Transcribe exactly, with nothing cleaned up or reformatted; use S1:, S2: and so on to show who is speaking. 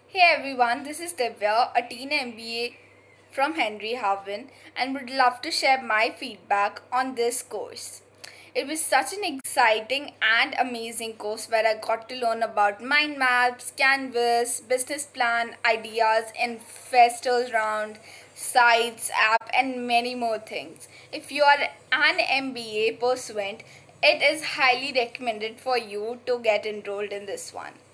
S1: Hey everyone, this is Divya, a teen M B A from Henry Harvin, and would love to share my feedback on this course. It was such an exciting and amazing course where I got to learn about mind maps, canvas, business plan, ideas, investors round, sites, app, and many more things. If you are an M B A pursuant, it is highly recommended for you to get enrolled in this one.